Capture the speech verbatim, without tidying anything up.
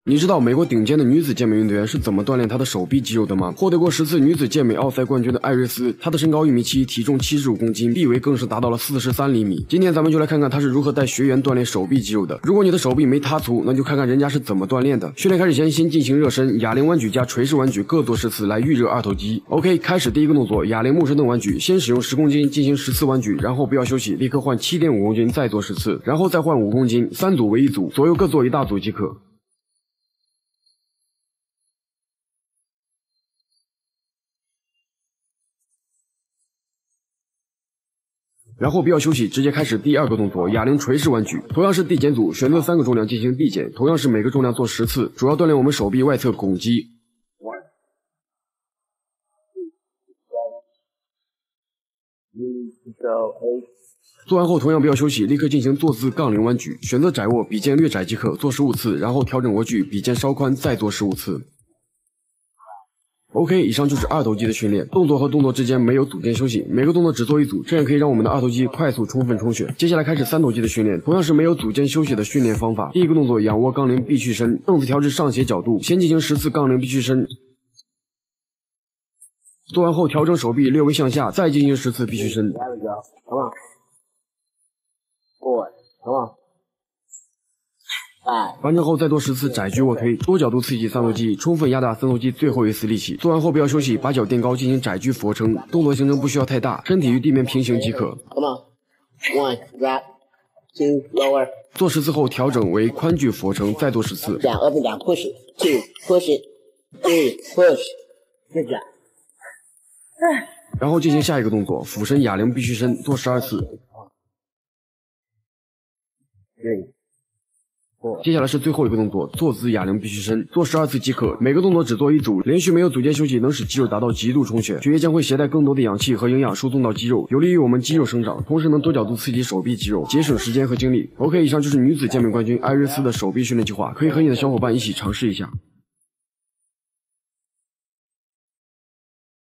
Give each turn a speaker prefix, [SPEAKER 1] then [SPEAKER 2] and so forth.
[SPEAKER 1] 你知道美国顶尖的女子健美运动员是怎么锻炼她的手臂肌肉的吗？获得过十次女子健美奥赛冠军的艾瑞斯，她的身高一米七，体重七十五公斤，臂围更是达到了四十三厘米。今天咱们就来看看她是如何带学员锻炼手臂肌肉的。如果你的手臂没她粗，那就看看人家是怎么锻炼的。训练开始前先进行热身，哑铃弯举加垂式弯举各做十次来预热二头肌。OK， 开始第一个动作，哑铃木石凳弯举，先使用十公斤进行十次弯举，然后不要休息，立刻换 七点五公斤再做十次，然后再换五公斤，三组为一组，左右各做一大组即可。然后不要休息，直接开始第二个动作，哑铃垂式弯举，同样是递减组，选择三个重量进行递减，同样是每个重量做十次，主要锻炼我们手臂外侧拱肌。做完后同样不要休息，立刻进行坐姿杠铃弯举，选择窄握，比肩略窄即可，做十五次，然后调整握距，比肩稍宽，再做十五次。OK， 以上就是二头肌的训练，动作和动作之间没有组间休息，每个动作只做一组，这样可以让我们的二头肌快速充分充血。接下来开始三头肌的训练，同样是没有组间休息的训练方法。第一个动作，仰卧杠铃臂屈伸，凳子调至上斜角度，先进行十次杠铃臂屈伸，做完后调整手臂略微向下，再进行十次臂屈伸。完成后再做十次窄举卧推，多角度刺激三头肌，充分压大三头肌最后一丝力气。做完后不要休息，把脚垫高进行窄举俯卧撑，动作形成不需要太大，身体与地面平行即可。One, drop, two, lower。做十次后调整为宽举俯卧撑，再做十次。Down, up and down, push it, two, push it, three, push, good job。然后进行下一个动作，俯身哑铃臂屈伸，做十二次。接下来是最后一个动作，坐姿哑铃臂屈伸，做十二次即可，每个动作只做一组，连续没有组间休息，能使肌肉达到极度充血，血液将会携带更多的氧气和营养输送到肌肉，有利于我们肌肉生长，同时能多角度刺激手臂肌肉，节省时间和精力。OK， 以上就是女子健美冠军艾瑞斯的手臂训练计划，可以和你的小伙伴一起尝试一下。